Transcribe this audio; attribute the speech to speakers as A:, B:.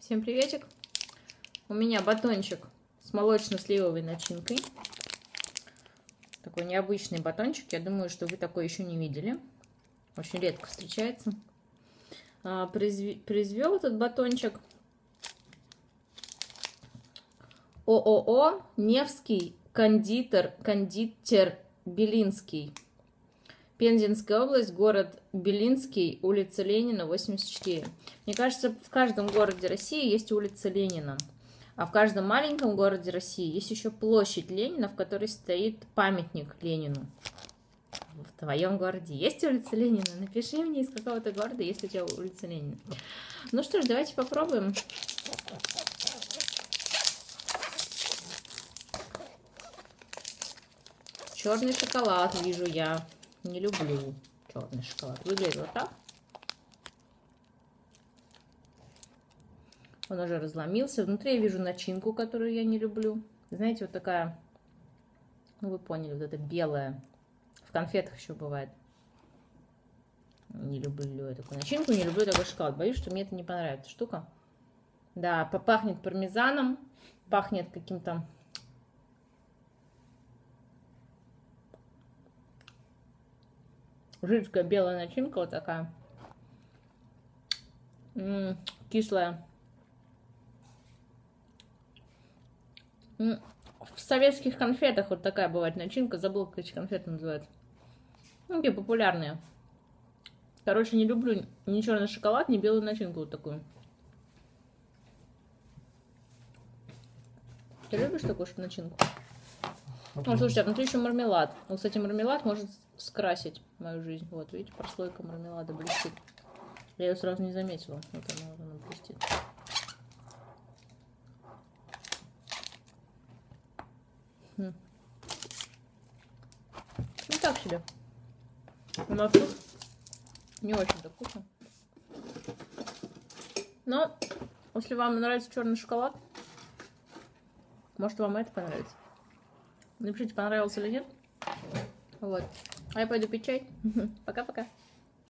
A: Всем приветик! У меня батончик с молочно-сливовой начинкой. Такой необычный батончик. Я думаю, что вы такой еще не видели. Очень редко встречается. Произвел этот батончик ООО «Невский кондитер Белинский». Пензенская область, город Белинский, улица Ленина, 84. Мне кажется, в каждом городе России есть улица Ленина. А в каждом маленьком городе России есть еще площадь Ленина, в которой стоит памятник Ленину. В твоем городе есть улица Ленина? Напиши мне, из какого-то города есть у тебя улица Ленина. Ну что ж, давайте попробуем. Черный шоколад вижу я. Не люблю черный шоколад. Выглядит вот так. Он уже разломился. Внутри я вижу начинку, которую я не люблю. Знаете, вот такая, ну вы поняли, вот это белая. В конфетах еще бывает. Не люблю я такую начинку, не люблю такой шоколад. Боюсь, что мне это не понравится штука. Да, пахнет пармезаном, пахнет каким-то... Жидкая белая начинка вот такая. Кислая. В советских конфетах вот такая бывает начинка. Забыла, как эти конфеты называются. Ну, такие популярные. Короче, не люблю ни черный шоколад, ни белую начинку вот такую. Ты любишь такую начинку? Ну, слушайте, а внутри еще мармелад. Вот, кстати, мармелад может скрасить мою жизнь. Вот, видите, прослойка мармелада блестит. Я ее сразу не заметила. Вот она блестит. Ну, так себе. На вкус не очень-то вкусно. Но, если вам нравится черный шоколад, может, вам это понравится. Напишите, понравился или нет. Вот. А я пойду пить чай. Пока-пока.